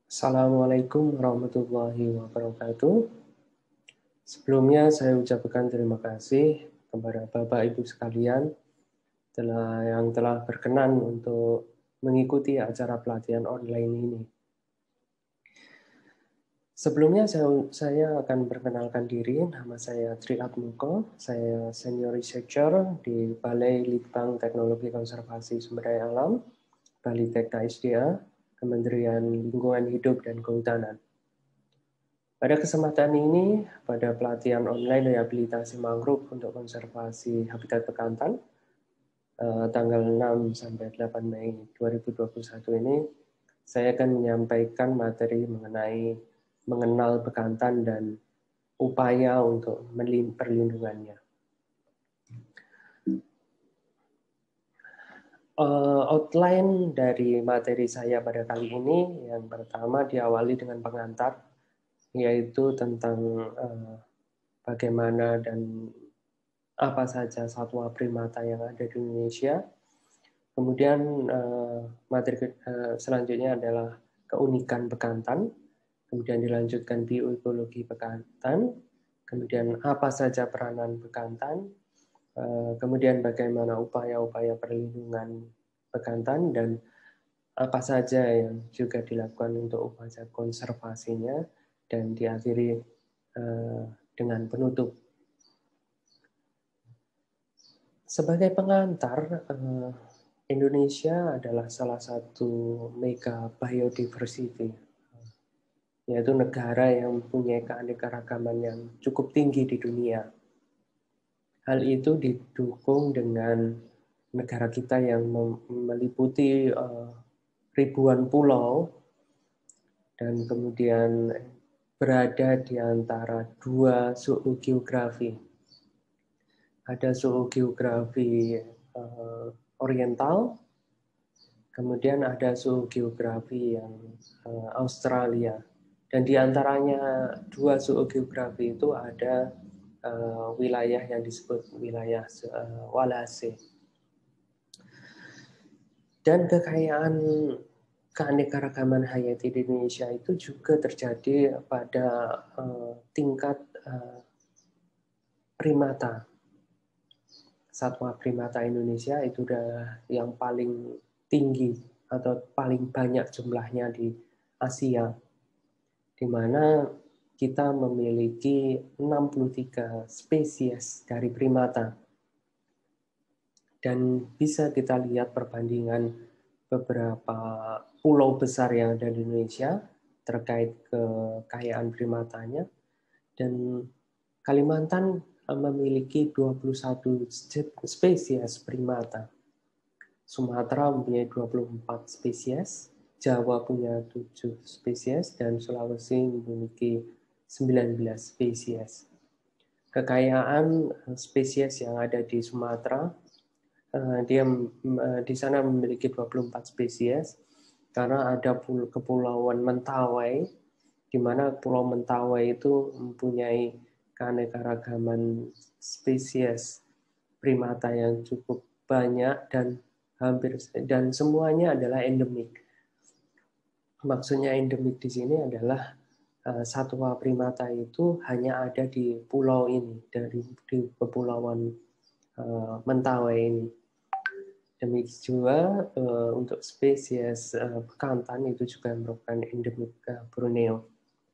Assalamualaikum warahmatullahi wabarakatuh. Sebelumnya saya ucapkan terima kasih kepada Bapak Ibu sekalian yang telah berkenan untuk mengikuti acara pelatihan online ini. Sebelumnya saya akan perkenalkan diri. Nama saya Tri Atmoko. Saya Senior Researcher di Balai Litbang Teknologi Konservasi Sumber Daya Alam, Balitek KSDA, Kementerian Lingkungan Hidup dan Kehutanan. Pada kesempatan ini, pada pelatihan online rehabilitasi mangrove untuk konservasi habitat bekantan, tanggal 6 sampai 8 Mei 2021 ini, saya akan menyampaikan materi mengenai mengenal bekantan dan upaya untuk perlindungannya. Outline dari materi saya pada kali ini, yang pertama diawali dengan pengantar, yaitu tentang bagaimana dan apa saja satwa primata yang ada di Indonesia. Kemudian materi selanjutnya adalah keunikan bekantan, kemudian dilanjutkan bioekologi bekantan, kemudian apa saja peranan bekantan, kemudian bagaimana upaya-upaya perlindungan bekantan, dan apa saja yang juga dilakukan untuk upaya konservasinya, dan diakhiri dengan penutup. Sebagai pengantar, Indonesia adalah salah satu mega biodiversity, yaitu negara yang mempunyai keanekaragaman yang cukup tinggi di dunia. Hal itu didukung dengan negara kita yang meliputi ribuan pulau dan kemudian berada di antara dua suhu geografi. Ada suhu geografi oriental, kemudian ada suhu geografi yang Australia. Dan di antaranya dua suhu geografi itu ada wilayah yang disebut wilayah Walase. Dan kekayaan keanekaragaman hayati di Indonesia itu juga terjadi pada tingkat primata. Satwa primata Indonesia itu udah yang paling tinggi atau paling banyak jumlahnya di Asia, di mana kita memiliki 63 spesies dari primata. Dan bisa kita lihat perbandingan beberapa pulau besar yang ada di Indonesia terkait kekayaan primatanya. Dan Kalimantan memiliki 21 spesies primata. Sumatera mempunyai 24 spesies, Jawa punya 7 spesies, dan Sulawesi memiliki 19 spesies. Kekayaan spesies yang ada di Sumatera, dia di sana memiliki 24 spesies, karena ada kepulauan Mentawai, di mana Pulau Mentawai itu mempunyai keanekaragaman spesies primata yang cukup banyak dan semuanya adalah endemik. Maksudnya endemik di sini adalah satwa primata itu hanya ada di pulau ini, di kepulauan Mentawai ini. Demikian juga untuk spesies bekantan itu juga merupakan endemik Borneo.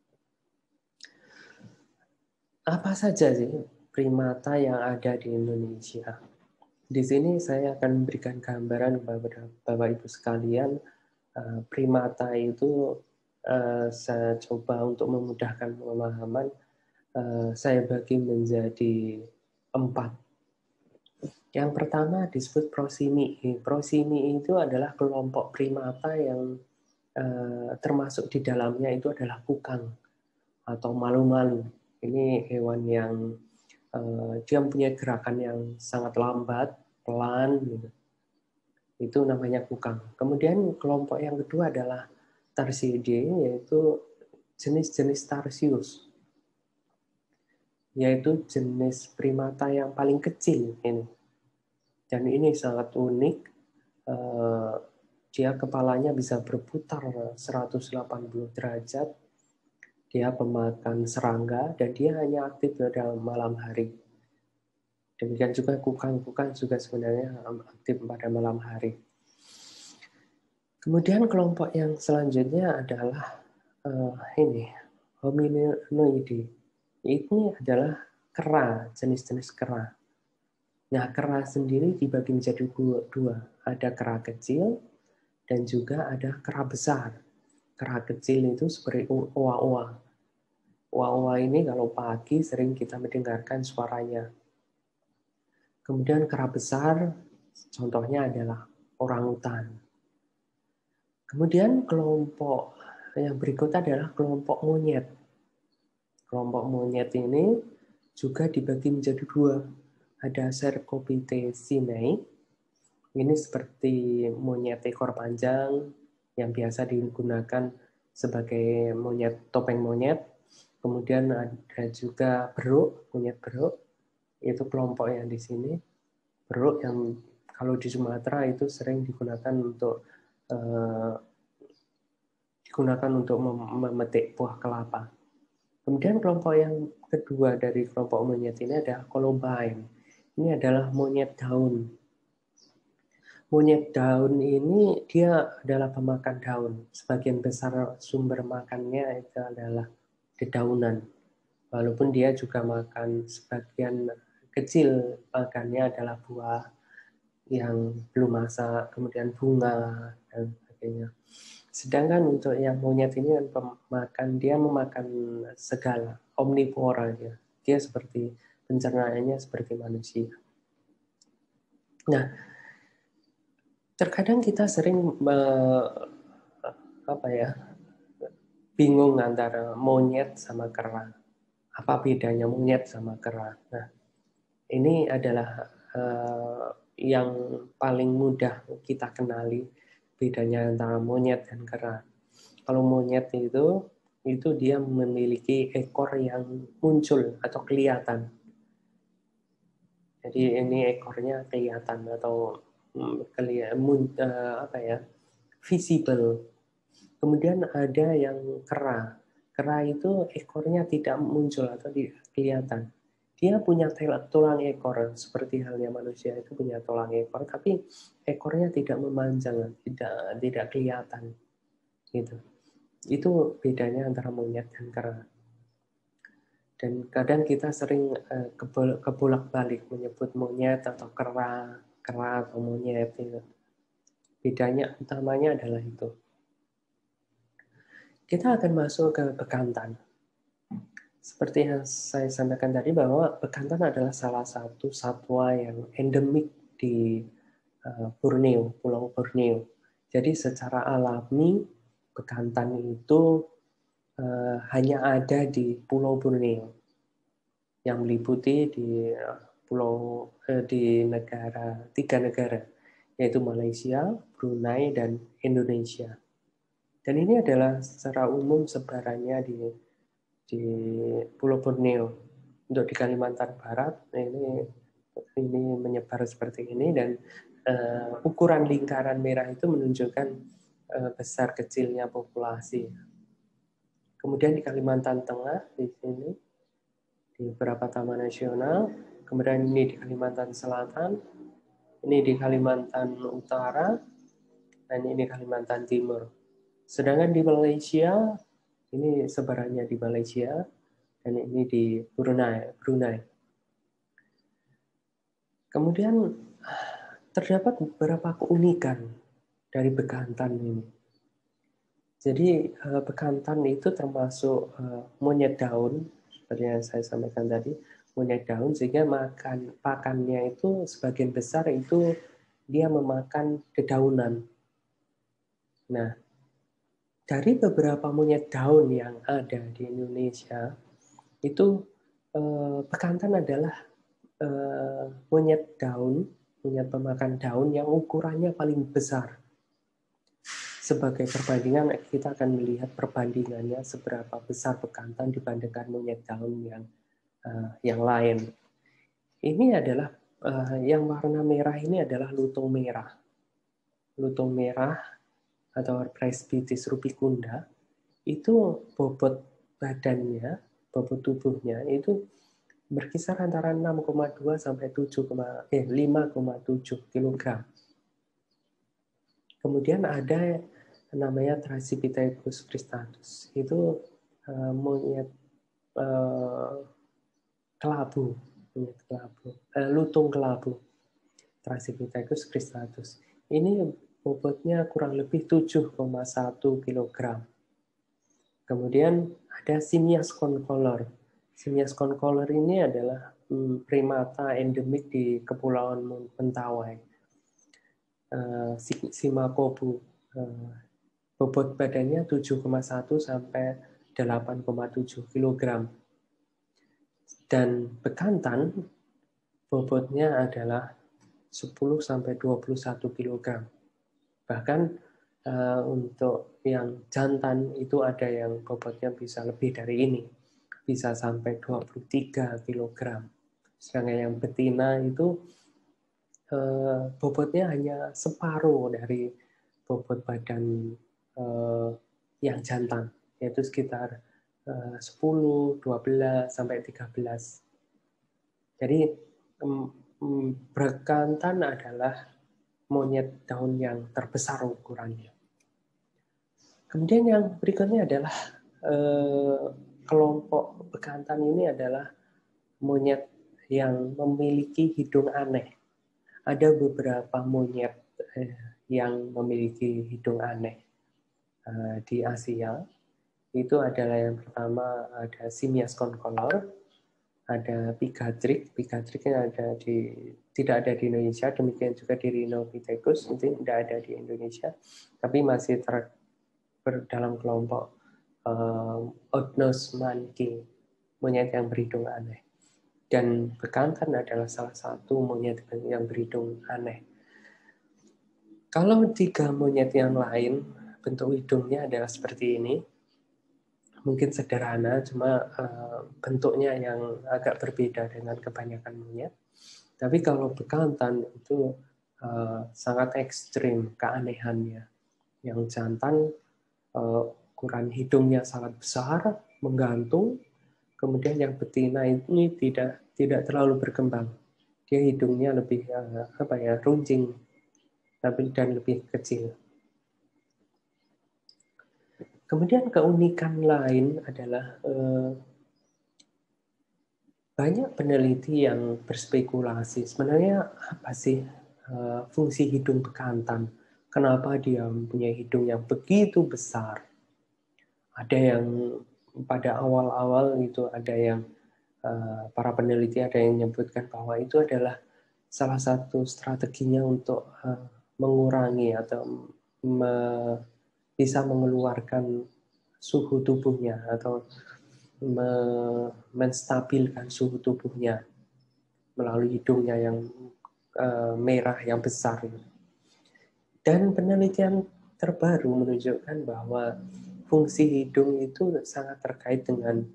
Apa saja sih primata yang ada di Indonesia? Di sini saya akan memberikan gambaran kepada Bapak Ibu sekalian. Primata itu saya coba untuk memudahkan pemahaman. Saya bagi menjadi 4. Yang pertama disebut prosimii. Prosimii itu adalah kelompok primata yang termasuk di dalamnya itu adalah kukang atau malu-malu. Ini hewan yang dia mempunyai gerakan yang sangat lambat, pelan, gitu. Itu namanya kukang. Kemudian kelompok yang kedua adalah Tarsidae, yaitu jenis-jenis tarsius, yaitu jenis primata yang paling kecil ini. Dan ini sangat unik. dia kepalanya bisa berputar 180 derajat, dia pemakan serangga, dan dia hanya aktif pada malam hari. Demikian juga kukang-kukang juga sebenarnya aktif pada malam hari. Kemudian kelompok yang selanjutnya adalah ini, Hominoidae. Ini adalah kera, jenis-jenis kera. Nah, kera sendiri dibagi menjadi dua. Ada kera kecil dan juga ada kera besar. Kera kecil itu seperti oa-oa. Oa-oa ini kalau pagi sering kita mendengarkan suaranya. Kemudian kera besar, contohnya adalah orangutan. Kemudian kelompok yang berikut adalah kelompok monyet. Kelompok monyet ini juga dibagi menjadi dua. Ada Cercopithecinae, ini seperti monyet ekor panjang yang biasa digunakan sebagai monyet topeng monyet. Kemudian ada juga beruk, monyet beruk, itu kelompok yang di sini. Beruk yang kalau di Sumatera itu sering digunakan untuk memetik buah kelapa. Kemudian kelompok yang kedua dari kelompok monyet ini adalah Columbine. Ini adalah monyet daun. Monyet daun ini dia adalah pemakan daun. Sebagian besar sumber makannya itu adalah dedaunan. Walaupun dia juga makan sebagian kecil makannya adalah buah yang belum masak, kemudian bunga dan sebagainya. Sedangkan untuk yang monyet ini kan dia memakan segala, omnivora dia. Dia seperti pencernaannya seperti manusia. Nah, terkadang kita sering bingung antara monyet sama kera. Apa bedanya monyet sama kera? Nah, ini adalah yang paling mudah kita kenali bedanya antara monyet dan kera. Kalau monyet itu dia memiliki ekor yang muncul atau kelihatan. Jadi ini ekornya kelihatan atau visible. Kemudian ada yang kera. Kera itu ekornya tidak muncul atau tidak kelihatan. Dia punya tulang ekor seperti halnya manusia itu punya tulang ekor, tapi ekornya tidak memanjang, tidak kelihatan. Gitu. Itu bedanya antara monyet dan kera. Dan kadang kita sering kebolak-balik menyebut monyet atau kera atau monyet. Gitu. Bedanya utamanya adalah itu. Kita akan masuk ke bekantan. Seperti yang saya sampaikan tadi bahwa bekantan adalah salah satu satwa yang endemik di Borneo, Pulau Borneo. Jadi secara alami bekantan itu hanya ada di Pulau Borneo yang meliputi di tiga negara, yaitu Malaysia, Brunei, dan Indonesia. Dan ini adalah secara umum sebarannya di Pulau Borneo. Untuk di Kalimantan Barat, ini menyebar seperti ini, dan ukuran lingkaran merah itu menunjukkan besar kecilnya populasi. Kemudian di Kalimantan Tengah, di sini, di beberapa taman nasional, kemudian ini di Kalimantan Selatan, ini di Kalimantan Utara, dan ini Kalimantan Timur. Sedangkan di Malaysia, ini sebarannya di Malaysia, dan ini di Brunei. Kemudian terdapat beberapa keunikan dari bekantan ini. Jadi bekantan itu termasuk monyet daun, seperti yang saya sampaikan tadi, monyet daun, sehingga pakannya itu sebagian besar itu dia memakan dedaunan. Nah, dari beberapa monyet daun yang ada di Indonesia, itu bekantan adalah monyet pemakan daun yang ukurannya paling besar. Sebagai perbandingan, kita akan melihat perbandingannya seberapa besar bekantan dibandingkan monyet daun yang lain. Ini adalah yang warna merah ini adalah lutung merah. Lutung merah atau presbytis rubicunda itu bobot badannya, bobot tubuhnya itu berkisar antara 6,2 sampai 5,7 kg. Kemudian ada namanya Trachypithecus cristatus. Itu monyet kelabu, lutung kelabu. Trachypithecus cristatus. Ini bobotnya kurang lebih 7,1 kg. Kemudian ada Simias concolor. Simias concolor ini adalah primata endemik di Kepulauan Mentawai. Simakobu. Bobot badannya 7,1 sampai 8,7 kg. Dan bekantan bobotnya adalah 10 sampai 21 kg. Bahkan untuk yang jantan itu ada yang bobotnya bisa lebih dari ini. Bisa sampai 23 kg. Sedangkan yang betina itu bobotnya hanya separuh dari bobot badan yang jantan, yaitu sekitar 10, 12, sampai 13. Jadi bekantan adalah monyet daun yang terbesar ukurannya. Kemudian yang berikutnya adalah kelompok bekantan ini adalah monyet yang memiliki hidung aneh. Ada beberapa monyet yang memiliki hidung aneh di Asia. Itu adalah yang pertama ada Simias concolor, ada Pigatrix. Pigatrixnya tidak ada di Indonesia, demikian juga di Rhinopithecus, itu tidak ada di Indonesia, tapi masih dalam kelompok Othnosmanki, monyet yang berhidung aneh. Dan bekantan adalah salah satu monyet yang berhidung aneh. Kalau 3 monyet yang lain, bentuk hidungnya adalah seperti ini. Mungkin sederhana, cuma bentuknya yang agak berbeda dengan kebanyakan monyet. Tapi kalau bekantan itu sangat ekstrim keanehannya. Yang jantan ukuran hidungnya sangat besar, menggantung. Kemudian yang betina ini tidak terlalu berkembang. Dia hidungnya lebih runcing dan lebih kecil. Kemudian keunikan lain adalah banyak peneliti yang berspekulasi sebenarnya apa sih fungsi hidung bekantan? Kenapa dia mempunyai hidung yang begitu besar? Ada yang pada awal-awal itu ada yang para peneliti ada yang menyebutkan bahwa itu adalah salah satu strateginya untuk mengurangi atau bisa mengeluarkan suhu tubuhnya atau menstabilkan suhu tubuhnya melalui hidungnya yang merah yang besar. Dan penelitian terbaru menunjukkan bahwa fungsi hidung itu sangat terkait dengan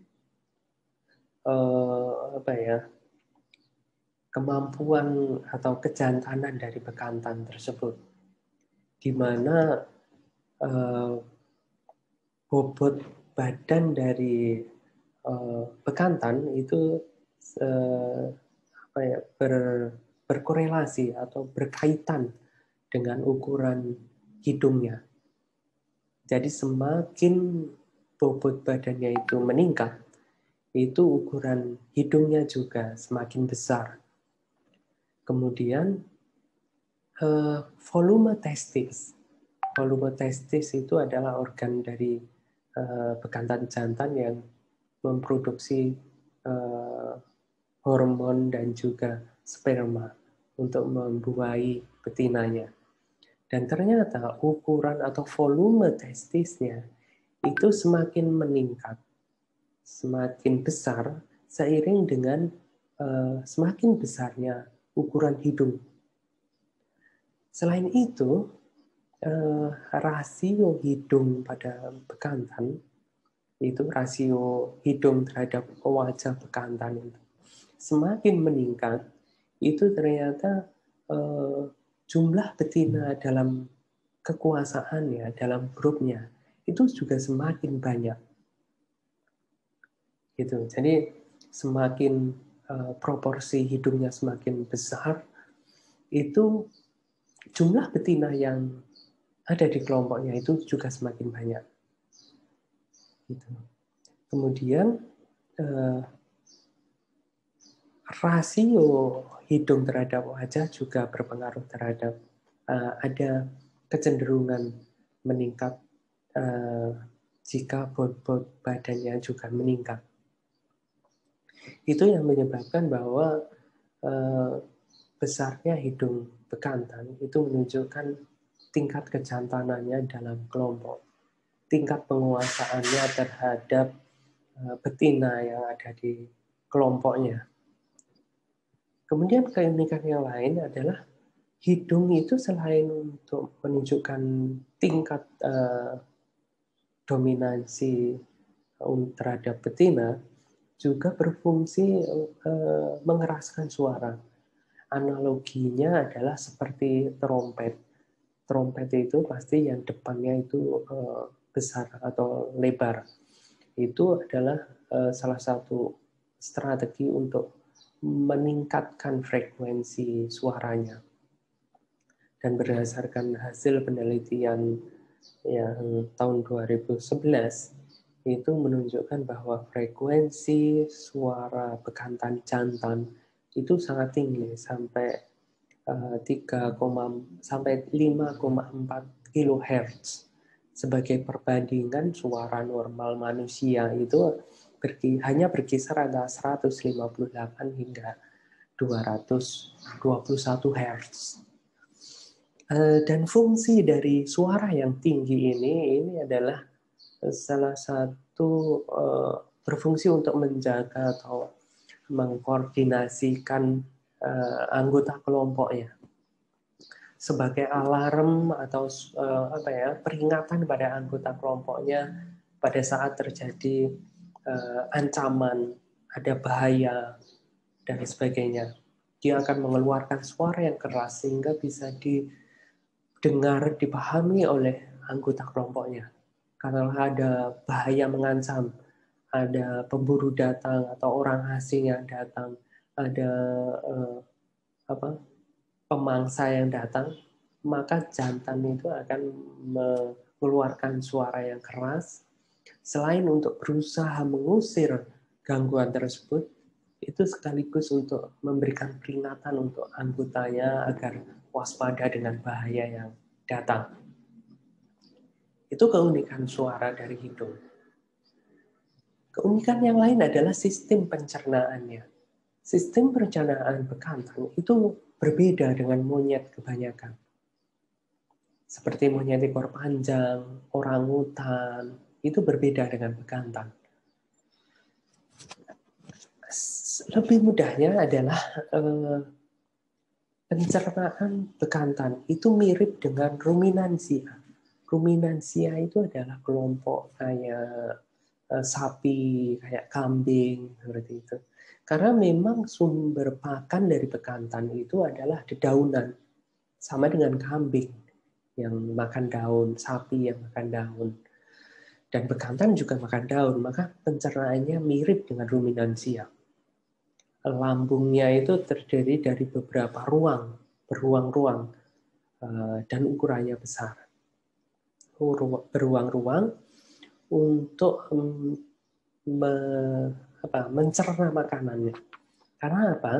kemampuan atau kejantanan dari bekantan tersebut, di mana bobot badan dari bekantan itu berkorelasi atau berkaitan dengan ukuran hidungnya. Jadi semakin bobot badannya itu meningkat, itu ukuran hidungnya juga semakin besar. Kemudian volume testis. Volume testis itu adalah organ dari bekantan jantan yang memproduksi hormon dan juga sperma untuk membuahi betinanya. Dan ternyata ukuran atau volume testisnya itu semakin meningkat, semakin besar seiring dengan semakin besarnya ukuran hidung. Selain itu, rasio hidung pada bekantan, itu rasio hidung terhadap wajah bekantan itu semakin meningkat, itu ternyata jumlah betina dalam kekuasaannya dalam grupnya itu juga semakin banyak. Gitu. Jadi semakin proporsi hidungnya semakin besar, itu jumlah betina yang ada di kelompoknya itu juga semakin banyak. Gitu. Kemudian rasio hidung terhadap wajah juga berpengaruh terhadap ada kecenderungan meningkat jika bobot badannya juga meningkat. Itu yang menyebabkan bahwa besarnya hidung bekantan itu menunjukkan tingkat kejantanannya dalam kelompok, tingkat penguasaannya terhadap betina yang ada di kelompoknya. Kemudian keunikan yang lain adalah hidung itu selain untuk menunjukkan tingkat dominansi terhadap betina, juga berfungsi mengeraskan suara. Analoginya adalah seperti trompet. Trompet itu pasti yang depannya itu besar atau lebar. Itu adalah salah satu strategi untuk meningkatkan frekuensi suaranya. Dan berdasarkan hasil penelitian yang tahun 2011 itu menunjukkan bahwa frekuensi suara bekantan jantan itu sangat tinggi sampai 5,4 kHz. Sebagai perbandingan suara normal manusia itu hanya berkisar antara 158 hingga 221 Hz. Dan fungsi dari suara yang tinggi ini adalah salah satu berfungsi untuk menjaga atau mengkoordinasikan anggota kelompoknya sebagai alarm atau peringatan pada anggota kelompoknya pada saat terjadi ancaman, ada bahaya dan sebagainya. Dia akan mengeluarkan suara yang keras sehingga bisa didengar, dipahami oleh anggota kelompoknya. Kalau ada bahaya mengancam, ada pemburu datang atau orang asing yang datang, ada pemangsa yang datang, maka jantan itu akan mengeluarkan suara yang keras. Selain untuk berusaha mengusir gangguan tersebut, itu sekaligus untuk memberikan peringatan untuk anggotanya agar waspada dengan bahaya yang datang. Itu keunikan suara dari hidung. Keunikan yang lain adalah sistem pencernaannya. Sistem pencernaan bekantan itu berbeda dengan monyet kebanyakan. Seperti monyet ekor panjang, orangutan, itu berbeda dengan bekantan. Lebih mudahnya adalah pencernaan bekantan itu mirip dengan ruminansia. Ruminansia itu adalah kelompok kayak sapi, kayak kambing, seperti itu. Karena memang sumber pakan dari bekantan itu adalah dedaunan. Sama dengan kambing yang makan daun, sapi yang makan daun. Dan bekantan juga makan daun, maka pencernaannya mirip dengan ruminansia. Lambungnya itu terdiri dari beberapa ruang, beruang-ruang, dan ukurannya besar. Beruang-ruang untuk mencerna makanannya. Karena apa?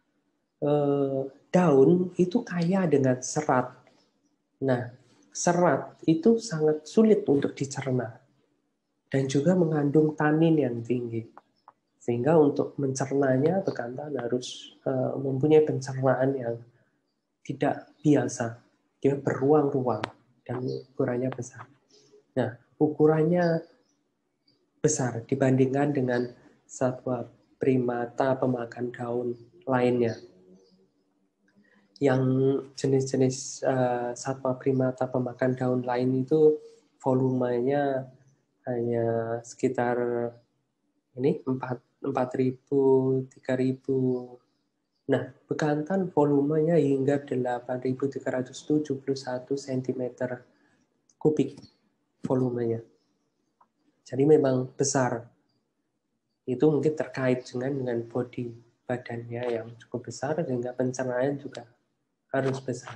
Daun itu kaya dengan serat. Nah, serat itu sangat sulit untuk dicerna dan juga mengandung tanin yang tinggi. Sehingga untuk mencernanya bekantan harus mempunyai pencernaan yang tidak biasa. Dia beruang-ruang dan ukurannya besar. Nah, ukurannya besar dibandingkan dengan satwa primata pemakan daun lainnya. Yang jenis-jenis satwa primata pemakan daun lain itu volumenya hanya sekitar 4.000, 3.000. Nah, bekantan volumenya hingga 8.371 cm kubik volumenya. Jadi memang besar. Itu mungkin terkait dengan body badannya yang cukup besar, sehingga pencernaan juga harus besar.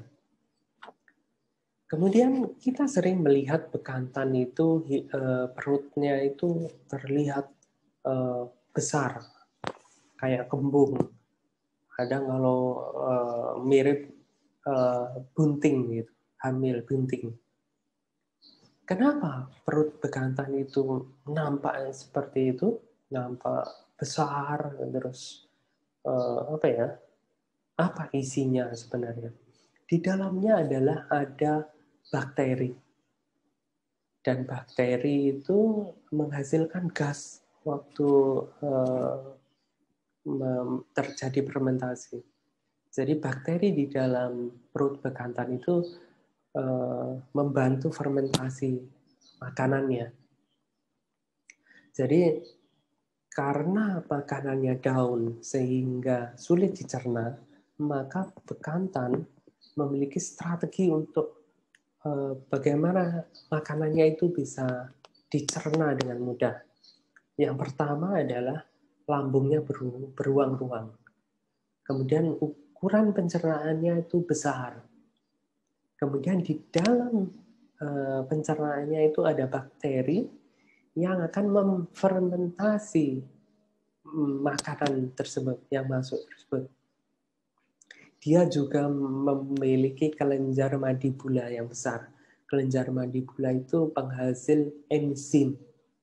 Kemudian kita sering melihat bekantan itu perutnya itu terlihat besar, kayak kembung. Kadang kalau mirip bunting gitu, hamil bunting. Kenapa perut bekantan itu nampak seperti itu? Nampak besar, terus apa isinya sebenarnya? Di dalamnya adalah ada bakteri. Dan bakteri itu menghasilkan gas waktu terjadi fermentasi. Jadi bakteri di dalam perut bekantan itu membantu fermentasi makanannya. Jadi karena makanannya down sehingga sulit dicerna, maka bekantan memiliki strategi untuk bagaimana makanannya itu bisa dicerna dengan mudah. Yang pertama adalah lambungnya beruang-ruang. Kemudian ukuran pencernaannya itu besar. Kemudian di dalam pencernaannya itu ada bakteri yang akan memfermentasi makanan tersebut yang masuk tersebut. Dia juga memiliki kelenjar mandibula yang besar. Kelenjar mandibula itu penghasil enzim,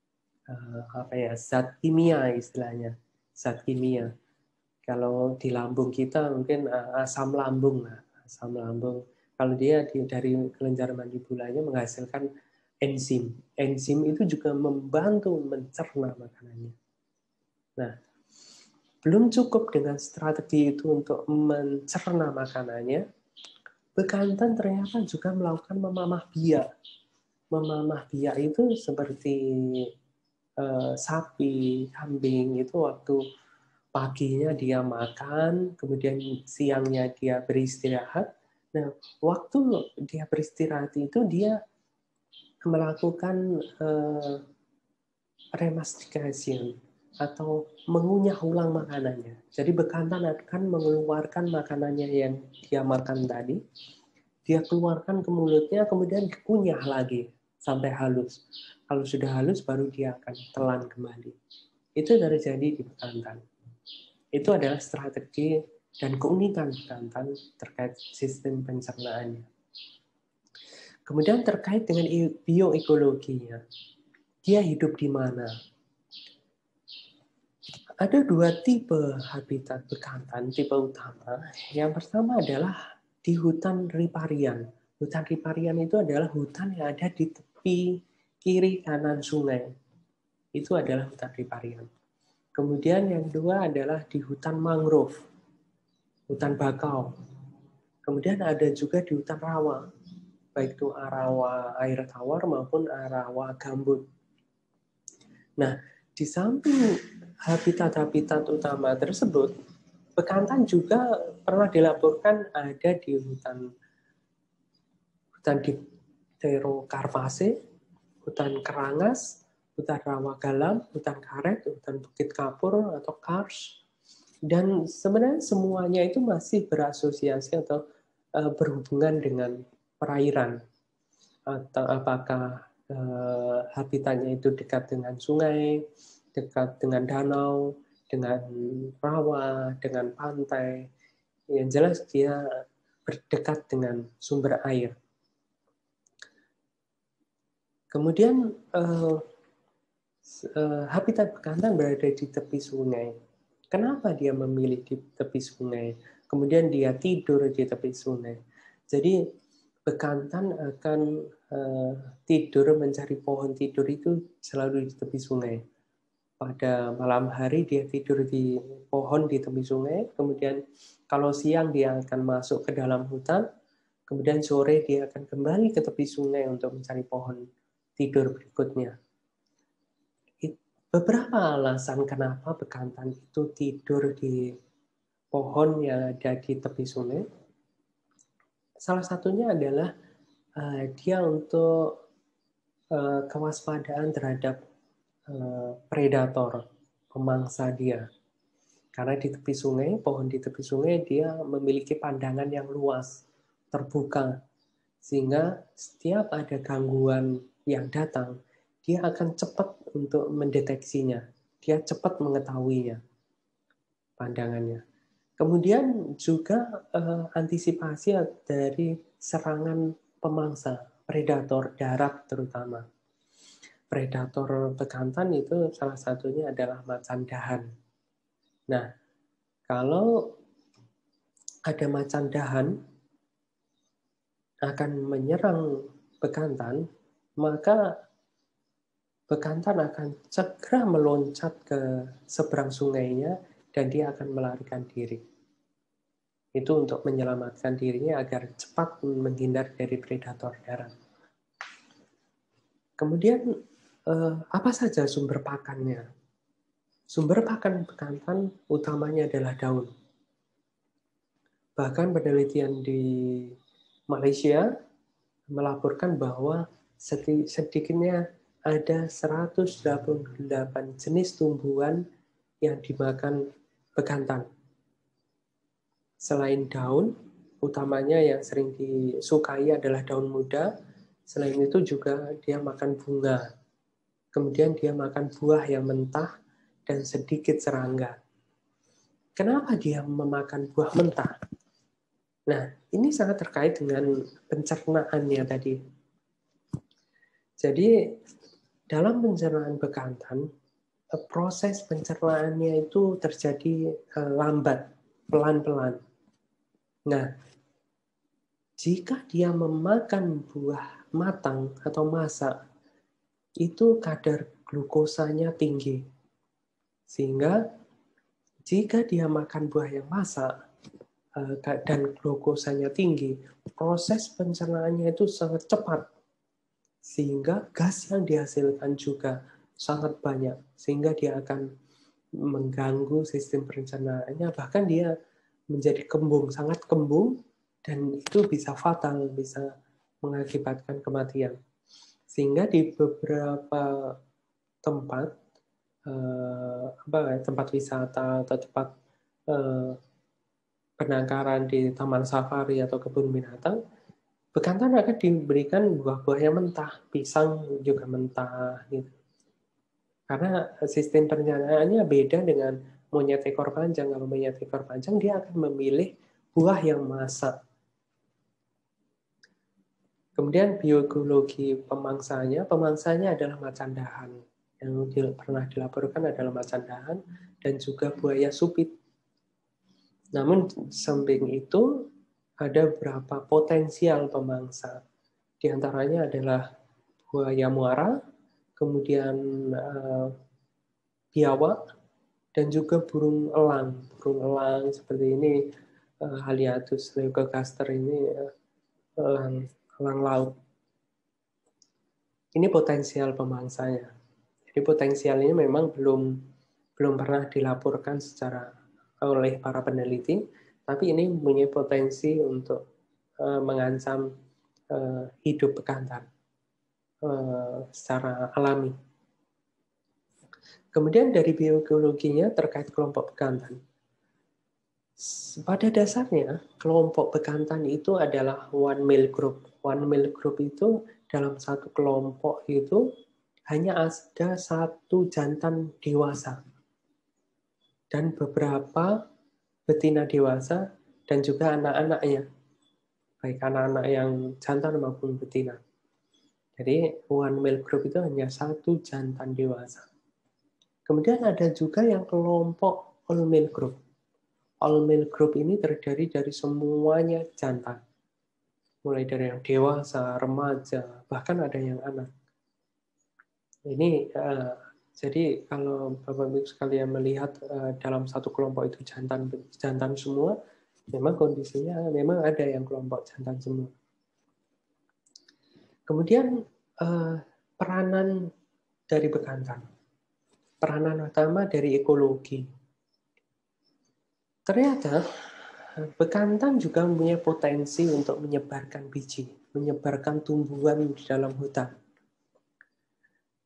zat kimia istilahnya, zat kimia. Kalau di lambung kita mungkin asam lambung. Kalau dia dari kelenjar mandibulanya menghasilkan enzim. Enzim itu juga membantu mencerna makanannya. Nah, belum cukup dengan strategi itu untuk mencerna makanannya, bekantan ternyata juga melakukan memamah biak. Memamah biak itu seperti sapi, kambing, itu waktu paginya dia makan, kemudian siangnya dia beristirahat. Nah, waktu dia beristirahat itu dia melakukan remastikasi atau mengunyah ulang makanannya. Jadi bekantan akan mengeluarkan makanannya yang dia makan tadi, dia keluarkan ke mulutnya, kemudian dikunyah lagi sampai halus. Kalau sudah halus, baru dia akan telan kembali. Itu terjadi di bekantan. Itu adalah strategi dan keunikan bekantan terkait sistem pencernaannya. Kemudian terkait dengan bioekologinya. Dia hidup di mana? Ada dua tipe habitat bekantan, tipe utama. Yang pertama adalah di hutan riparian. Hutan riparian itu adalah hutan yang ada di tepi kiri kanan sungai. Itu adalah hutan riparian. Kemudian yang kedua adalah di hutan mangrove, hutan bakau. Kemudian ada juga di hutan rawa, baik itu rawa air tawar maupun rawa gambut. Nah, di samping habitat-habitat utama tersebut, bekantan juga pernah dilaporkan ada di hutan Dipterocarpaceae, hutan kerangas, hutan rawa galam, hutan karet, hutan bukit kapur atau kars. Dan sebenarnya semuanya itu masih berasosiasi atau berhubungan dengan perairan. Atau apakah habitatnya itu dekat dengan sungai, dekat dengan danau, dengan rawa, dengan pantai. Yang jelas dia berdekat dengan sumber air. Kemudian habitat bekantan berada di tepi sungai. Kenapa dia memilih di tepi sungai? Kemudian dia tidur di tepi sungai. Jadi bekantan akan tidur mencari pohon tidur itu selalu di tepi sungai. Pada malam hari dia tidur di pohon di tepi sungai, kemudian kalau siang dia akan masuk ke dalam hutan, kemudian sore dia akan kembali ke tepi sungai untuk mencari pohon tidur berikutnya. Beberapa alasan kenapa bekantan itu tidur di pohon yang ada di tepi sungai. Salah satunya adalah dia untuk kewaspadaan terhadap predator, pemangsa dia. Karena di tepi sungai, pohon di tepi sungai dia memiliki pandangan yang luas, terbuka. Sehingga setiap ada gangguan yang datang, dia akan cepat untuk mendeteksinya. Dia cepat mengetahuinya, pandangannya. Kemudian juga antisipasi dari serangan pemangsa, predator darat terutama. Predator bekantan itu salah satunya adalah macan dahan. Nah, kalau ada macan dahan akan menyerang bekantan, maka bekantan akan segera meloncat ke seberang sungainya dan dia akan melarikan diri. Itu untuk menyelamatkan dirinya agar cepat menghindar dari predator darat. Kemudian apa saja sumber pakannya? Sumber pakan bekantan utamanya adalah daun. Bahkan penelitian di Malaysia melaporkan bahwa sedikitnya ada 188 jenis tumbuhan yang dimakan bekantan. Selain daun, utamanya yang sering disukai adalah daun muda. Selain itu juga dia makan bunga. Kemudian dia makan buah yang mentah dan sedikit serangga. Kenapa dia memakan buah mentah? Nah, ini sangat terkait dengan pencernaannya tadi. Jadi, dalam pencernaan bekantan, proses pencernaannya itu terjadi lambat, pelan-pelan. Nah, jika dia memakan buah matang atau masak, itu kadar glukosanya tinggi. Sehingga jika dia makan buah yang masak dan glukosanya tinggi, proses pencernaannya itu sangat cepat. Sehingga gas yang dihasilkan juga sangat banyak. Sehingga dia akan mengganggu sistem pencernaannya. Bahkan dia menjadi kembung, sangat kembung, dan itu bisa fatal, bisa mengakibatkan kematian. Sehingga di beberapa tempat, tempat wisata atau tempat penangkaran di taman safari atau kebun binatang, bekantan akan diberikan buah-buah yang mentah, pisang juga mentah, gitu. Karena sistem pencernaannya beda dengan monyet ekor panjang. Kalau monyet ekor panjang dia akan memilih buah yang masak. Kemudian biologi pemangsanya adalah macan dahan. Yang pernah dilaporkan adalah macan dahan dan juga buaya supit. Namun samping itu ada beberapa potensial pemangsa. Di antaranya adalah buaya muara, kemudian biawak, dan juga burung elang. Burung elang seperti ini, Haliatus leucogaster ini, elang laut. Ini potensial pemangsanya. Jadi potensial ini memang belum pernah dilaporkan oleh para peneliti, tapi ini punya potensi untuk mengancam hidup bekantan secara alami. Kemudian dari biologinya terkait kelompok bekantan. Pada dasarnya, kelompok bekantan itu adalah one male group. One male group itu dalam satu kelompok itu hanya ada satu jantan dewasa dan beberapa betina dewasa dan juga anak-anaknya, baik anak-anak yang jantan maupun betina. Jadi one male group itu hanya satu jantan dewasa. Kemudian ada juga yang kelompok all male group. All male group ini terdiri dari semuanya jantan. Mulai dari yang dewasa, remaja, bahkan ada yang anak. Ini jadi kalau Bapak-Ibu sekalian melihat dalam satu kelompok itu jantan semua, memang kondisinya memang ada yang kelompok jantan semua. Kemudian peranan dari bekantan. Peranan utama dari ekologi. Ternyata bekantan juga punya potensi untuk menyebarkan biji, menyebarkan tumbuhan di dalam hutan.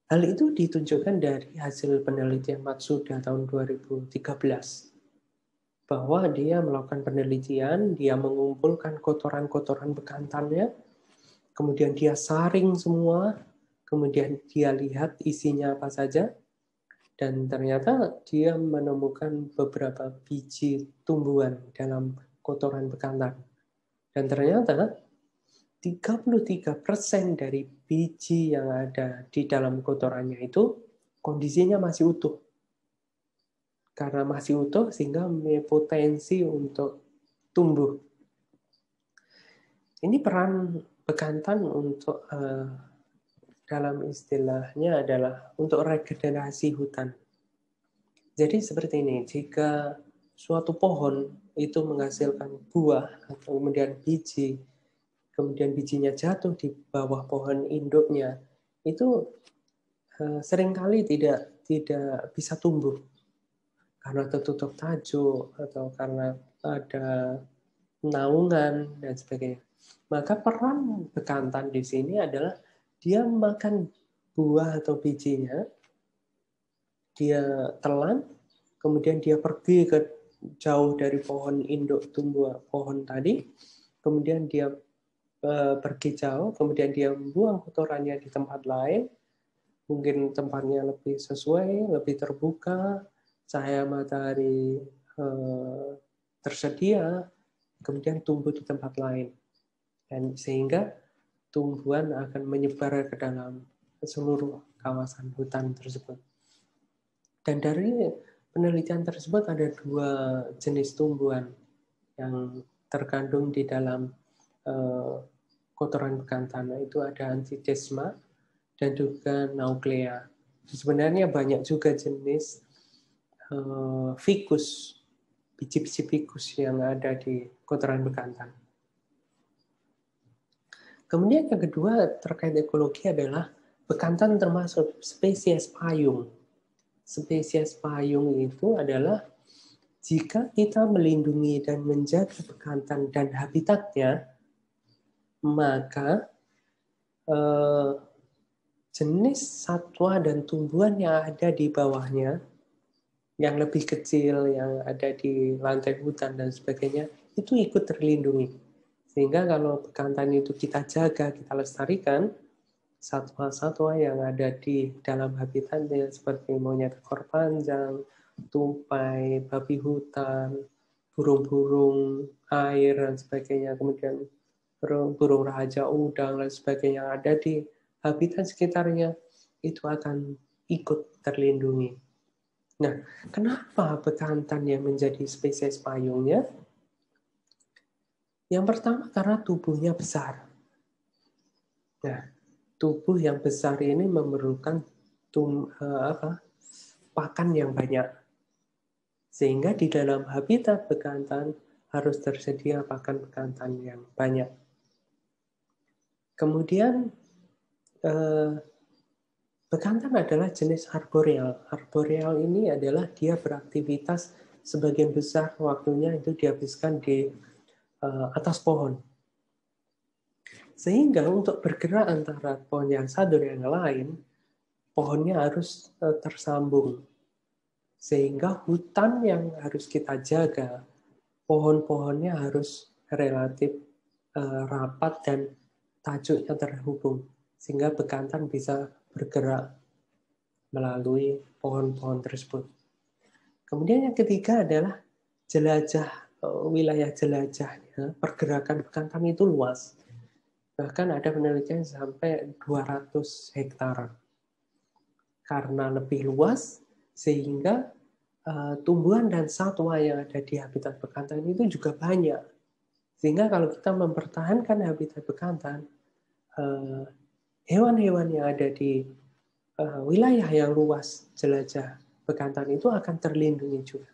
Hal itu ditunjukkan dari hasil penelitian Matsuda tahun 2013, bahwa dia melakukan penelitian, dia mengumpulkan kotoran-kotoran bekantannya, kemudian dia saring semua, kemudian dia lihat isinya apa saja, dan ternyata dia menemukan beberapa biji tumbuhan dalam kotoran bekantan. Dan ternyata 33% dari biji yang ada di dalam kotorannya itu kondisinya masih utuh. Karena masih utuh sehingga mempunyai potensi untuk tumbuh. Ini peran bekantan untuk dalam istilahnya adalah untuk regenerasi hutan. Jadi seperti ini, jika suatu pohon itu menghasilkan buah atau kemudian biji, kemudian bijinya jatuh di bawah pohon induknya, itu seringkali tidak bisa tumbuh karena tertutup tajuk atau karena ada naungan dan sebagainya. Maka peran bekantan di sini adalah dia makan buah atau bijinya, dia telan, kemudian dia pergi ke jauh dari pohon induk tumbuh pohon tadi, kemudian dia pergi jauh, kemudian dia membuang kotorannya di tempat lain, mungkin tempatnya lebih sesuai, lebih terbuka, cahaya matahari tersedia, kemudian tumbuh di tempat lain. Dan sehingga tumbuhan akan menyebar ke dalam seluruh kawasan hutan tersebut. Dan dari penelitian tersebut ada 2 jenis tumbuhan yang terkandung di dalam kotoran bekantan. Itu ada Antidesma dan juga Nauclea. Sebenarnya banyak juga jenis ficus, biji-biji ficus yang ada di kotoran bekantan. Kemudian yang kedua terkait ekologi adalah bekantan termasuk spesies payung. Spesies payung itu adalah jika kita melindungi dan menjaga bekantan dan habitatnya, maka jenis satwa dan tumbuhan yang ada di bawahnya, yang lebih kecil, yang ada di lantai hutan dan sebagainya, itu ikut terlindungi. Sehingga kalau bekantan itu kita jaga, kita lestarikan, satwa-satwa yang ada di dalam habitatnya seperti monyet ekor panjang, tupai, babi hutan, burung-burung air dan sebagainya, kemudian burung raja udang dan sebagainya yang ada di habitat sekitarnya itu akan ikut terlindungi. Nah, kenapa bekantan yang menjadi spesies payungnya? Yang pertama karena tubuhnya besar. Nah, tubuh yang besar ini memerlukan pakan yang banyak. Sehingga di dalam habitat bekantan harus tersedia pakan bekantan yang banyak. Kemudian bekantan adalah jenis arboreal. Arboreal ini adalah dia beraktivitas sebagian besar waktunya itu dihabiskan di atas pohon. Sehingga untuk bergerak antara pohon yang satu dan yang lain, pohonnya harus tersambung. Sehingga hutan yang harus kita jaga, pohon-pohonnya harus relatif rapat dan tajuknya terhubung. Sehingga bekantan bisa bergerak melalui pohon-pohon tersebut. Kemudian yang ketiga adalah jelajah, wilayah jelajahnya, pergerakan bekantan itu luas. Bahkan ada penelitian sampai 200 hektar. Karena lebih luas, sehingga tumbuhan dan satwa yang ada di habitat bekantan itu juga banyak. Sehingga kalau kita mempertahankan habitat bekantan, hewan-hewan yang ada di wilayah yang luas jelajah bekantan itu akan terlindungi juga.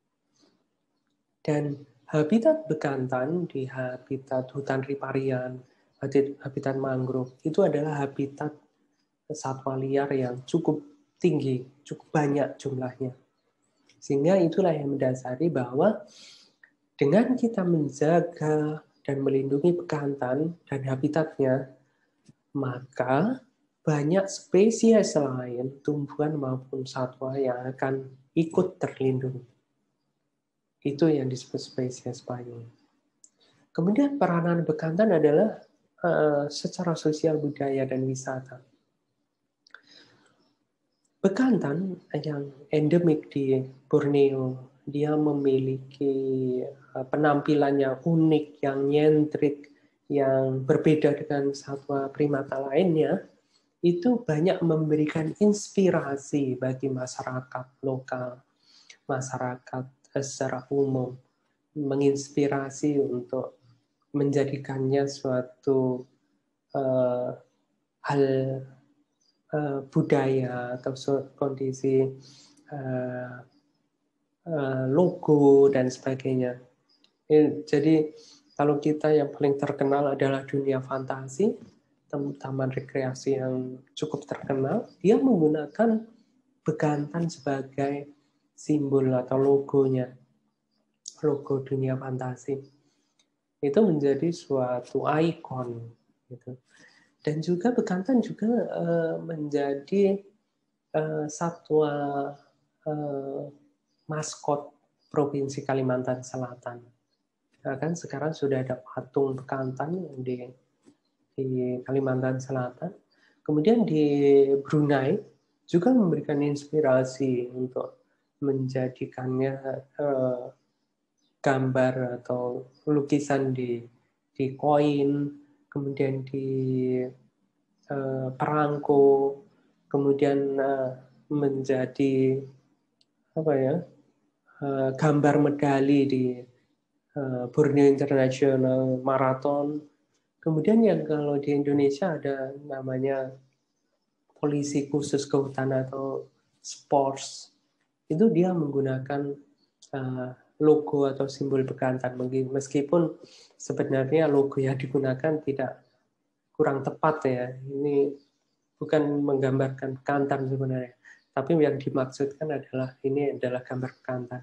Dan habitat bekantan di habitat hutan riparian, habitat mangrove, itu adalah habitat satwa liar yang cukup tinggi, cukup banyak jumlahnya. Sehingga itulah yang mendasari bahwa dengan kita menjaga dan melindungi bekantan dan habitatnya, maka banyak spesies lain, tumbuhan maupun satwa yang akan ikut terlindungi. Itu yang disebut spesies payung. Kemudian peranan bekantan adalah secara sosial, budaya, dan wisata. Bekantan yang endemik di Borneo, dia memiliki penampilan yang unik, yang nyentrik, yang berbeda dengan satwa primata lainnya, itu banyak memberikan inspirasi bagi masyarakat lokal, masyarakat secara umum, menginspirasi untuk menjadikannya suatu hal budaya atau kondisi logo dan sebagainya. Jadi kalau kita yang paling terkenal adalah dunia fantasi, taman rekreasi yang cukup terkenal, dia menggunakan bekantan sebagai simbol atau logonya, logo dunia fantasi. Itu menjadi suatu ikon, gitu. Dan juga bekantan juga menjadi satwa maskot Provinsi Kalimantan Selatan. Nah, kan sekarang sudah ada patung bekantan di Kalimantan Selatan. Kemudian di Brunei juga memberikan inspirasi untuk menjadikannya gambar atau lukisan di koin, kemudian di perangko, kemudian menjadi gambar medali di Borneo International Marathon. Kemudian yang kalau di Indonesia ada namanya polisi khusus kehutanan atau sports, itu dia menggunakan logo atau simbol bekantan, meskipun sebenarnya logo yang digunakan tidak kurang tepat ya. Ini bukan menggambarkan bekantan sebenarnya, tapi yang dimaksudkan adalah ini adalah gambar bekantan.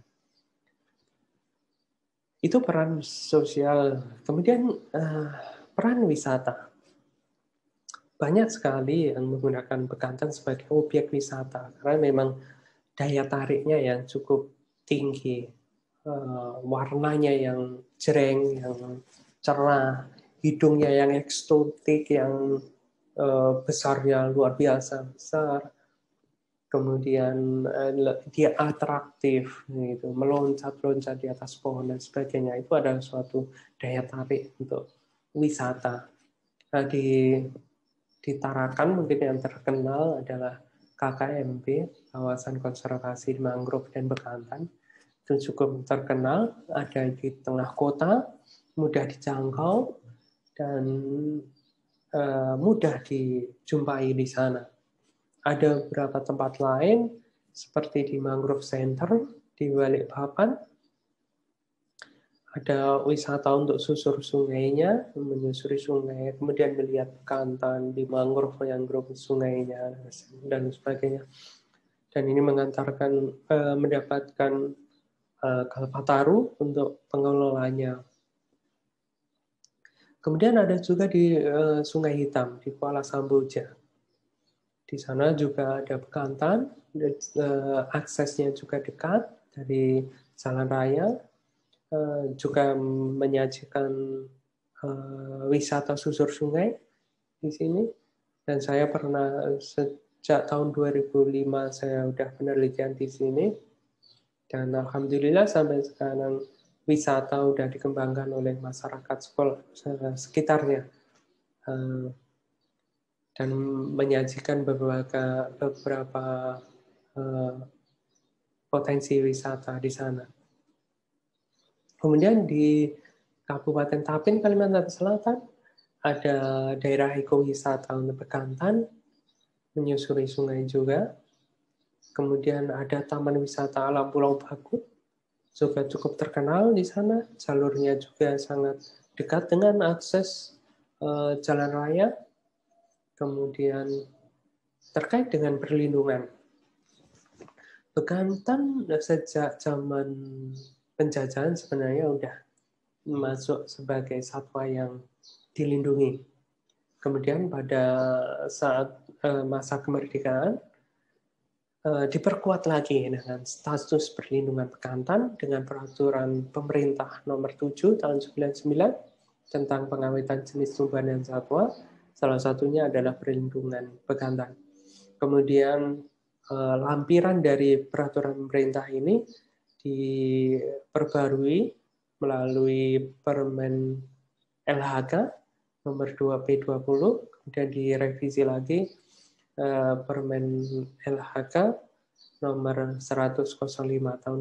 Itu peran sosial. Kemudian peran wisata. Banyak sekali yang menggunakan bekantan sebagai objek wisata karena memang daya tariknya yang cukup tinggi, warnanya yang jreng, yang cerah, hidungnya yang eksotik, yang besarnya luar biasa besar, kemudian dia atraktif, gitu, meloncat-loncat di atas pohon dan sebagainya. Itu adalah suatu daya tarik untuk wisata. Nah, di Tarakan mungkin yang terkenal adalah KKMB, Kawasan Konservasi Mangrove dan Bekantan. Itu cukup terkenal, ada di tengah kota, mudah dijangkau, dan mudah dijumpai di sana. Ada beberapa tempat lain, seperti di Mangrove Center, di Balikpapan. Ada wisata untuk susur sungainya, menyusuri sungai, kemudian melihat bekantan di mangrove sungainya, dan sebagainya. Dan ini mengantarkan mendapatkan Kalpataru untuk pengelolanya. Kemudian ada juga di Sungai Hitam, di Kuala Samboja. Di sana juga ada bekantan, dan aksesnya juga dekat dari jalan raya, juga menyajikan wisata susur sungai di sini. Dan saya pernah sejak tahun 2005 saya sudah penelitian di sini. Dan alhamdulillah sampai sekarang wisata sudah dikembangkan oleh masyarakat sekitarnya. Dan menyajikan beberapa potensi wisata di sana. Kemudian di Kabupaten Tapin, Kalimantan Selatan, ada daerah ekowisata untuk bekantan, menyusuri sungai juga. Kemudian ada Taman Wisata Alam Pulau Bakut, juga cukup terkenal di sana. Jalurnya juga sangat dekat dengan akses jalan raya. Kemudian terkait dengan perlindungan. Bekantan sejak zaman penjajahan sebenarnya udah masuk sebagai satwa yang dilindungi. Kemudian pada saat masa kemerdekaan diperkuat lagi dengan status perlindungan bekantan dengan peraturan pemerintah nomor 7 tahun 99 tentang pengawetan jenis tumbuhan dan satwa. Salah satunya adalah perlindungan bekantan. Kemudian lampiran dari peraturan pemerintah ini diperbarui melalui Permen LHK nomor 2P20, kemudian direvisi lagi Permen LHK nomor 105 tahun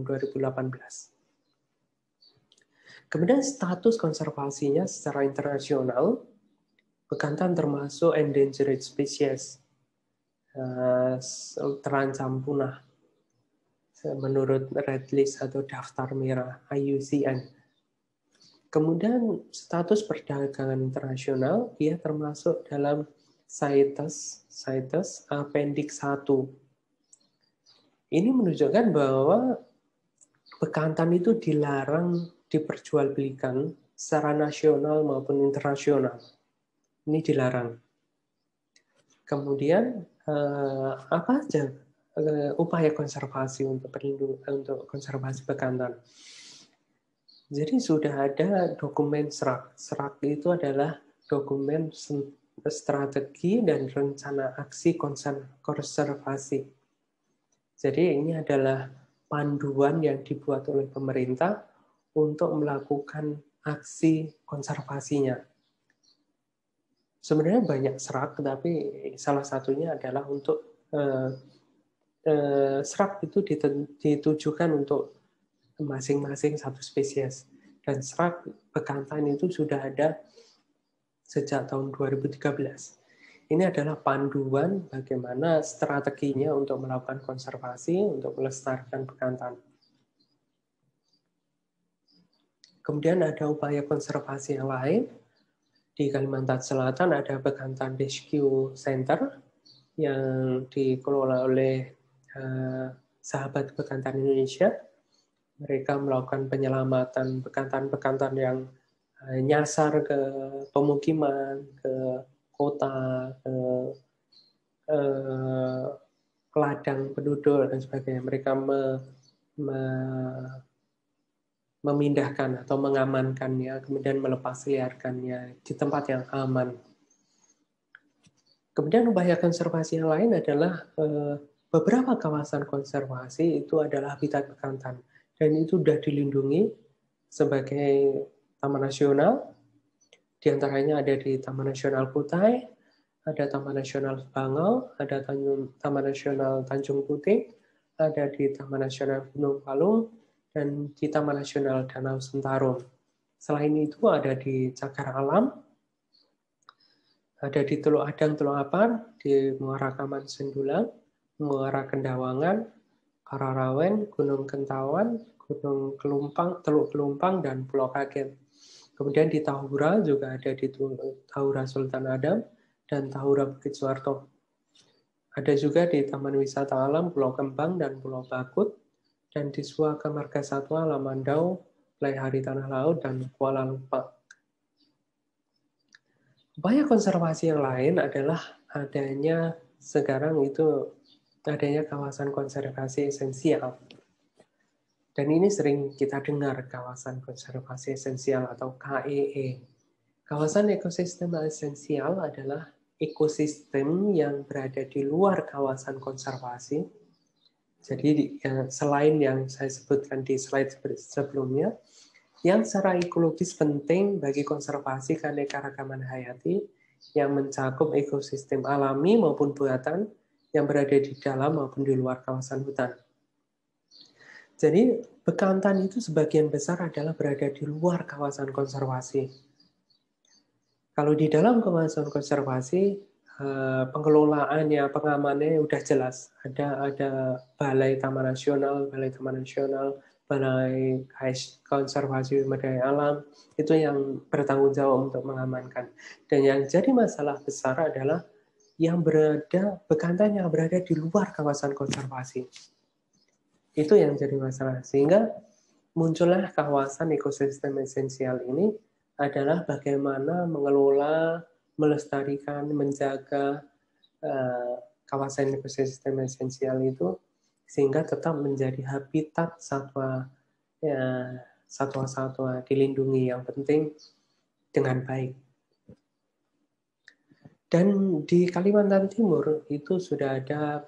2018. Kemudian status konservasinya secara internasional, bekantan termasuk endangered species, terancam punah menurut Red List atau daftar merah IUCN. Kemudian status perdagangan internasional, dia termasuk dalam CITES Appendix 1. Ini menunjukkan bahwa bekantan itu dilarang diperjualbelikan secara nasional maupun internasional. Ini dilarang. Kemudian apa aja upaya konservasi untuk konservasi bekantan? Jadi sudah ada dokumen SRAK. SRAK itu adalah dokumen strategi dan rencana aksi konservasi. Jadi ini adalah panduan yang dibuat oleh pemerintah untuk melakukan aksi konservasinya. Sebenarnya banyak SRAK, tapi salah satunya adalah untuk SRAK itu ditujukan untuk masing-masing satu spesies. Dan SRAK bekantan itu sudah ada sejak tahun 2013. Ini adalah panduan bagaimana strateginya untuk melakukan konservasi, untuk melestarikan bekantan. Kemudian ada upaya konservasi yang lain. Di Kalimantan Selatan ada Bekantan Rescue Center yang dikelola oleh Sahabat Bekantan Indonesia. Mereka melakukan penyelamatan bekantan-bekantan yang nyasar ke pemukiman, ke kota, ke ladang penduduk dan sebagainya. Mereka memindahkan atau mengamankannya, kemudian melepas liarkannya di tempat yang aman. Kemudian upaya konservasi yang lain adalah beberapa kawasan konservasi itu adalah habitat bekantan dan itu sudah dilindungi sebagai taman nasional. Di antaranya ada di Taman Nasional Kutai, ada Taman Nasional Bangau, ada Taman Nasional Tanjung Putih, ada di Taman Nasional Gunung Palung, dan di Taman Nasional Danau Sentarum. Selain itu ada di Cagar Alam, ada di Teluk Adang, Teluk Apar, di Muara Kaman Sendulang, Muara Kendawangan, Kararawen, Gunung Kentawan, Gunung Kelumpang, Teluk Kelumpang, dan Pulau Kaget. Kemudian di Tahura juga ada di Tahura Sultan Adam dan Tahura Bukit Suharto. Ada juga di Taman Wisata Alam Pulau Kembang dan Pulau Bakut, dan di Suaka Marga Satwa Lamandau, Pelaihari Tanah Laut, dan Kuala Lumpur. Upaya konservasi yang lain adalah adanya kawasan konservasi esensial. Dan ini sering kita dengar kawasan konservasi esensial atau KEE. Kawasan ekosistem esensial adalah ekosistem yang berada di luar kawasan konservasi. Jadi selain yang saya sebutkan di slide sebelumnya, yang secara ekologis penting bagi konservasi keanekaragaman hayati yang mencakup ekosistem alami maupun buatan yang berada di dalam maupun di luar kawasan hutan. Jadi bekantan itu sebagian besar adalah berada di luar kawasan konservasi. Kalau di dalam kawasan konservasi, pengelolaannya, pengamanannya udah jelas. Ada Balai Taman Nasional, Balai Konservasi Sumber Daya Alam, itu yang bertanggung jawab untuk mengamankan. Dan yang jadi masalah besar adalah bekantan yang berada di luar kawasan konservasi. Itu yang jadi masalah. Sehingga muncullah kawasan ekosistem esensial ini adalah bagaimana mengelola melestarikan, menjaga kawasan ekosistem esensial itu sehingga tetap menjadi habitat satwa satwa-satwa dilindungi yang penting dengan baik. Dan di Kalimantan Timur itu sudah ada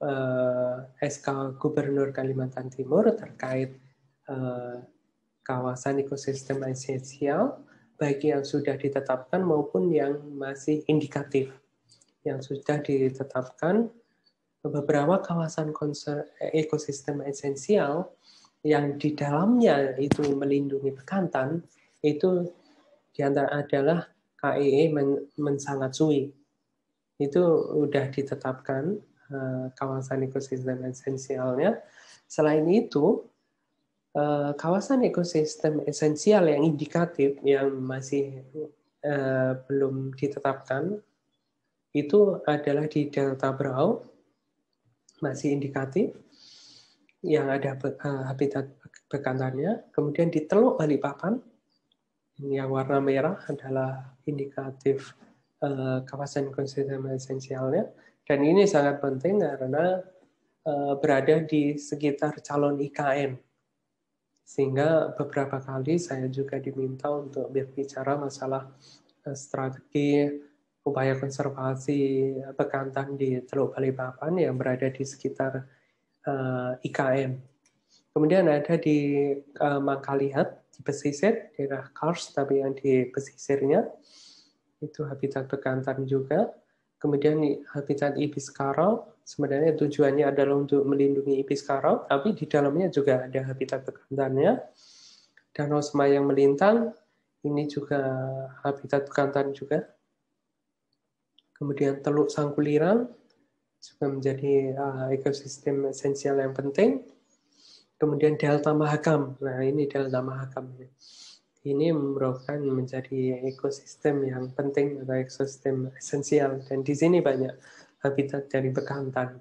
SK Gubernur Kalimantan Timur terkait kawasan ekosistem esensial, baik yang sudah ditetapkan maupun yang masih indikatif. Yang sudah ditetapkan beberapa kawasan ekosistem esensial yang di dalamnya itu melindungi bekantan, itu diantara adalah KEE Mensangatsui. Itu sudah ditetapkan kawasan ekosistem esensialnya. Selain itu, kawasan ekosistem esensial yang indikatif yang masih belum ditetapkan itu adalah di Delta Brau, masih indikatif, yang ada habitat bekantannya. Kemudian di Teluk Balikpapan, yang warna merah adalah indikatif kawasan ekosistem esensialnya. Dan ini sangat penting karena berada di sekitar calon IKN. Sehingga beberapa kali saya juga diminta untuk berbicara masalah strategi upaya konservasi bekantan di Teluk Balikpapan yang berada di sekitar IKN. Kemudian ada di Mangkalihat, di pesisir, daerah Kars, tapi yang di pesisirnya, itu habitat bekantan juga. Kemudian habitat ibis karau, sebenarnya tujuannya adalah untuk melindungi ibis karau, tapi di dalamnya juga ada habitat bekantannya. Danau Semayang Melintang, ini juga habitat bekantan juga. Kemudian Teluk Sangkulirang, juga menjadi ekosistem esensial yang penting. Kemudian Delta Mahakam, nah ini Delta Mahakam. Ini merupakan menjadi ekosistem yang penting atau ekosistem esensial. Dan di sini banyak habitat dari bekantan.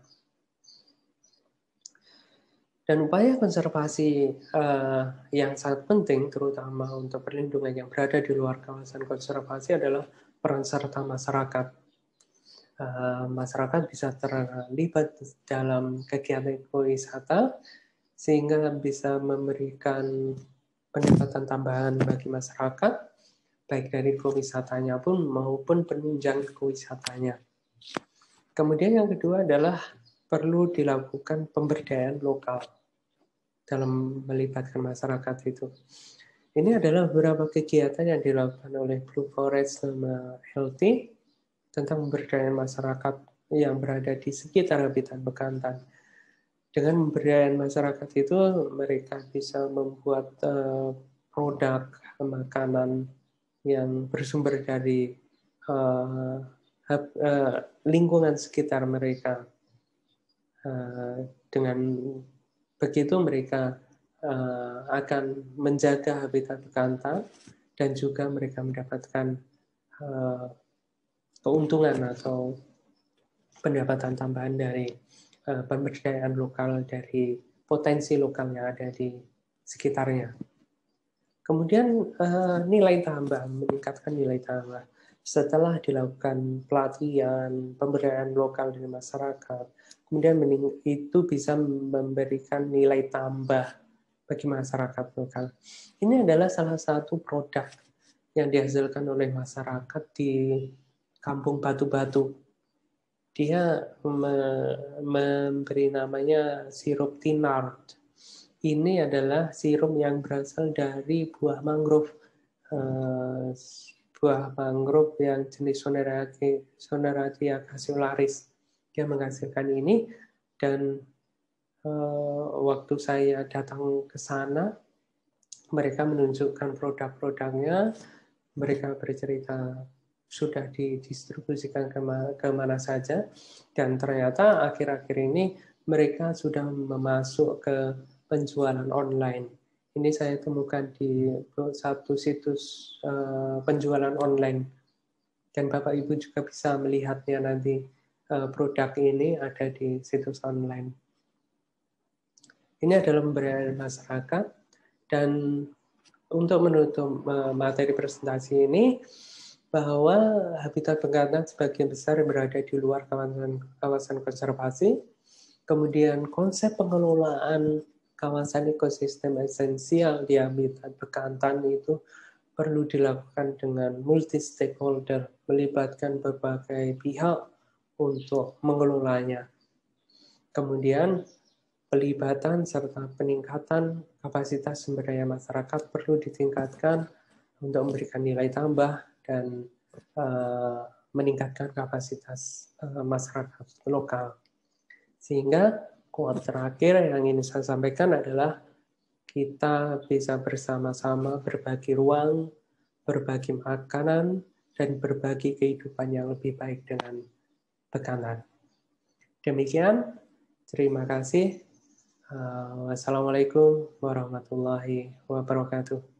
Dan upaya konservasi yang sangat penting, terutama untuk perlindungan yang berada di luar kawasan konservasi adalah peran serta masyarakat. Masyarakat bisa terlibat dalam kegiatan ekowisata sehingga bisa memberikan pendapatan tambahan bagi masyarakat, baik dari ekowisatanya pun maupun penunjang ekowisatanya. Kemudian yang kedua adalah perlu dilakukan pemberdayaan lokal dalam melibatkan masyarakat itu. Ini adalah beberapa kegiatan yang dilakukan oleh Blue Forest sama LT tentang pemberdayaan masyarakat yang berada di sekitar habitat bekantan. Dengan pemberdayaan masyarakat itu mereka bisa membuat produk makanan yang bersumber dari lingkungan sekitar mereka. Dengan begitu mereka akan menjaga habitat bekantan dan juga mereka mendapatkan keuntungan atau pendapatan tambahan dari pemberdayaan lokal, dari potensi lokal yang ada di sekitarnya. Kemudian nilai tambah, meningkatkan nilai tambah. Setelah dilakukan pelatihan, pemberdayaan lokal dari masyarakat, kemudian itu bisa memberikan nilai tambah bagi masyarakat lokal. Ini adalah salah satu produk yang dihasilkan oleh masyarakat di Kampung Batu-Batu. Dia memberi namanya sirup Tinard. Ini adalah sirup yang berasal dari buah mangrove. Buah mangrove yang jenis Soneratia cassiolaris. Dia menghasilkan ini dan waktu saya datang ke sana, mereka menunjukkan produk-produknya, mereka bercerita sudah didistribusikan ke mana saja, dan ternyata akhir-akhir ini mereka sudah memasuk ke penjualan online. Ini saya temukan di satu situs penjualan online, dan Bapak Ibu juga bisa melihatnya nanti. Produk ini ada di situs online. Ini adalah pemberdayaan masyarakat, dan untuk menutup materi presentasi ini, bahwa habitat bekantan sebagian besar berada di luar kawasan konservasi. Kemudian konsep pengelolaan kawasan ekosistem esensial di habitat bekantan itu perlu dilakukan dengan multi stakeholder, melibatkan berbagai pihak untuk mengelolanya. Kemudian pelibatan serta peningkatan kapasitas sumber daya masyarakat perlu ditingkatkan untuk memberikan nilai tambah dan meningkatkan kapasitas masyarakat lokal. Sehingga quote terakhir yang ingin saya sampaikan adalah kita bisa bersama-sama berbagi ruang, berbagi makanan, dan berbagi kehidupan yang lebih baik dengan bekantan. Demikian, terima kasih. Wassalamualaikum warahmatullahi wabarakatuh.